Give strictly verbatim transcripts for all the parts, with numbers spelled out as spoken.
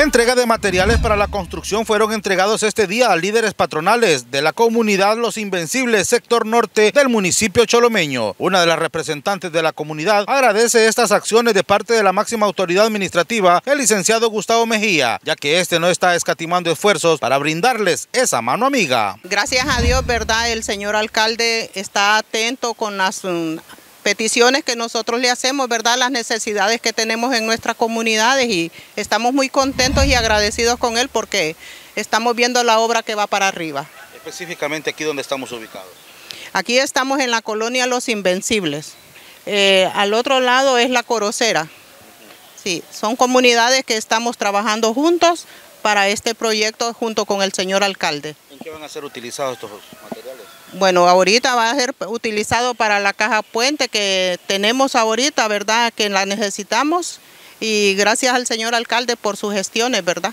entrega de materiales para la construcción fueron entregados este día a líderes patronales de la comunidad Los Invencibles, sector norte del municipio cholomeño. Una de las representantes de la comunidad agradece estas acciones de parte de la máxima autoridad administrativa, el licenciado Gustavo Mejía, ya que este no está escatimando esfuerzos para brindarles esa mano amiga. Gracias a Dios, ¿verdad? El señor alcalde está atento con las um, peticiones que nosotros le hacemos, ¿verdad? Las necesidades que tenemos en nuestras comunidades, y estamos muy contentos y agradecidos con él porque estamos viendo la obra que va para arriba. Específicamente aquí donde estamos ubicados. Aquí estamos en la colonia Los Invencibles. Eh, al otro lado es la Corocera. Sí, son comunidades que estamos trabajando juntos para este proyecto junto con el señor alcalde. ¿En qué van a ser utilizados estos materiales? Bueno, ahorita va a ser utilizado para la caja puente que tenemos ahorita, ¿verdad? Que la necesitamos, y gracias al señor alcalde por sus gestiones, ¿verdad?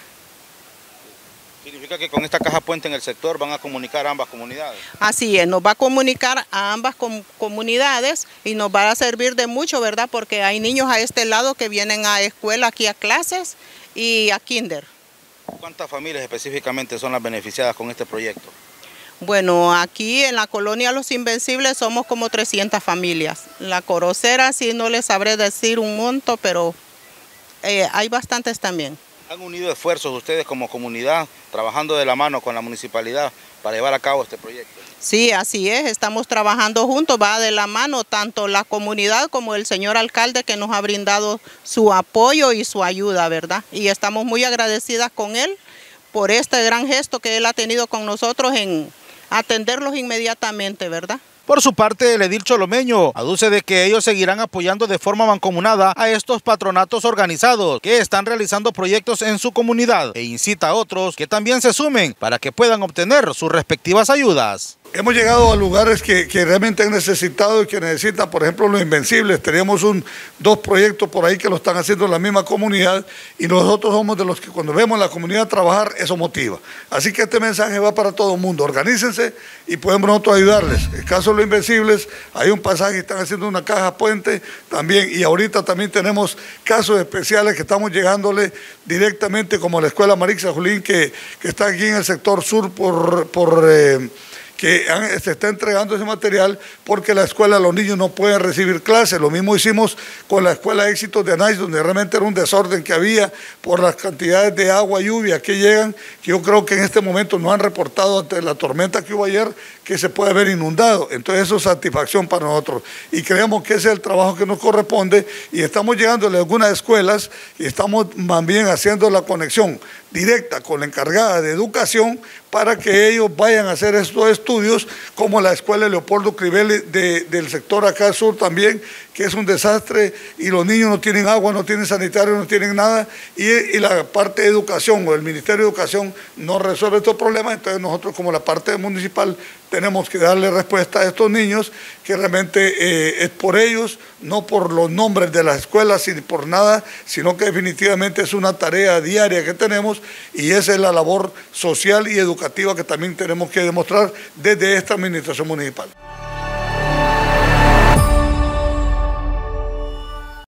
¿Significa que con esta caja puente en el sector van a comunicar a ambas comunidades? Así es, nos va a comunicar a ambas com comunidades y nos va a servir de mucho, ¿verdad? Porque hay niños a este lado que vienen a escuela, aquí a clases y a kinder. ¿Cuántas familias específicamente son las beneficiadas con este proyecto? Bueno, aquí en la colonia Los Invencibles somos como trescientas familias. La Corocera sí no les sabré decir un monto, pero eh, hay bastantes también. ¿Han unido esfuerzos ustedes como comunidad, trabajando de la mano con la municipalidad para llevar a cabo este proyecto? Sí, así es, estamos trabajando juntos, va de la mano tanto la comunidad como el señor alcalde, que nos ha brindado su apoyo y su ayuda, ¿verdad? Y estamos muy agradecidas con él por este gran gesto que él ha tenido con nosotros en atenderlos inmediatamente, ¿verdad? Por su parte, el edil cholomeño aduce de que ellos seguirán apoyando de forma mancomunada a estos patronatos organizados que están realizando proyectos en su comunidad, e incita a otros que también se sumen para que puedan obtener sus respectivas ayudas. Hemos llegado a lugares que, que realmente han necesitado y que necesitan, por ejemplo, Los Invencibles. Tenemos un, dos proyectos por ahí que lo están haciendo en la misma comunidad, y nosotros somos de los que cuando vemos a la comunidad trabajar, eso motiva. Así que este mensaje va para todo el mundo. Organícense y podemos nosotros ayudarles. En el caso de Los Invencibles, hay un pasaje, están haciendo una caja puente también, y ahorita también tenemos casos especiales que estamos llegándole directamente, como la Escuela Marixa Julín, que, que está aquí en el sector sur por... por eh, que se está entregando ese material porque la escuela, los niños no pueden recibir clases. Lo mismo hicimos con la Escuela Éxitos de Anais, donde realmente era un desorden que había por las cantidades de agua y lluvia que llegan, que yo creo que en este momento no han reportado ante la tormenta que hubo ayer, que se puede ver inundado. Entonces eso es satisfacción para nosotros, y creemos que ese es el trabajo que nos corresponde, y estamos llegándole a algunas escuelas y estamos más bien haciendo la conexión directa con la encargada de educación para que ellos vayan a hacer estos estudios, como la Escuela Leopoldo Crivelli de, del sector acá sur también, que es un desastre, y los niños no tienen agua, no tienen sanitario, no tienen nada, y, y la parte de educación o el Ministerio de Educación no resuelve estos problemas. Entonces nosotros, como la parte municipal, tenemos que darle respuesta a estos niños, que realmente eh, es por ellos, no por los nombres de las escuelas ni por nada, sino que definitivamente es una tarea diaria que tenemos, y esa es la labor social y educativa que también tenemos que demostrar desde esta administración municipal.